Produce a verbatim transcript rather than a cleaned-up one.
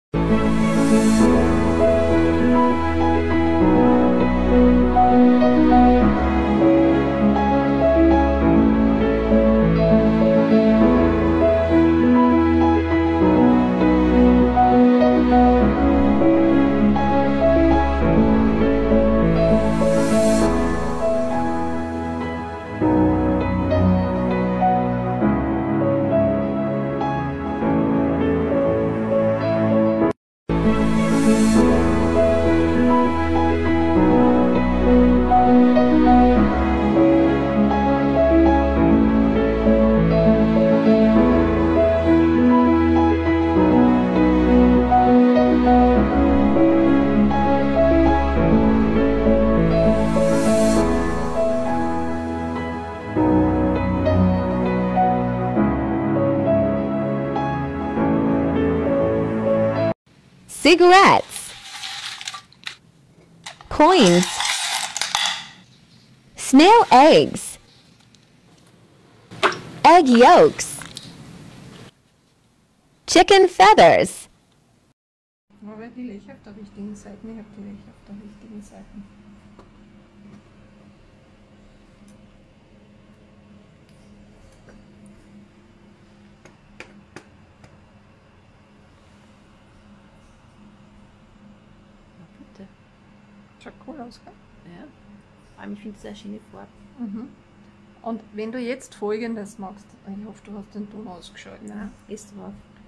Cigarettes, coins, snail eggs, egg yolks, chicken feathers. Aber die Löcher auf der richtigen Seite, ich habe die Löcher auf der richtigen Seite. Schaut cool aus, gell? Ja, vor allem ich finde es eine schöne Farbe. Mhm. Und wenn du jetzt Folgendes machst, ich hoffe, du hast den Ton ausgeschaltet. Nein, ist drauf.